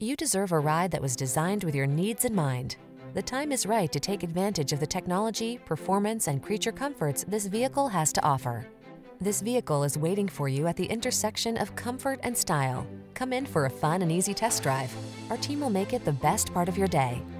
You deserve a ride that was designed with your needs in mind. The time is right to take advantage of the technology, performance, and creature comforts this vehicle has to offer. This vehicle is waiting for you at the intersection of comfort and style. Come in for a fun and easy test drive. Our team will make it the best part of your day.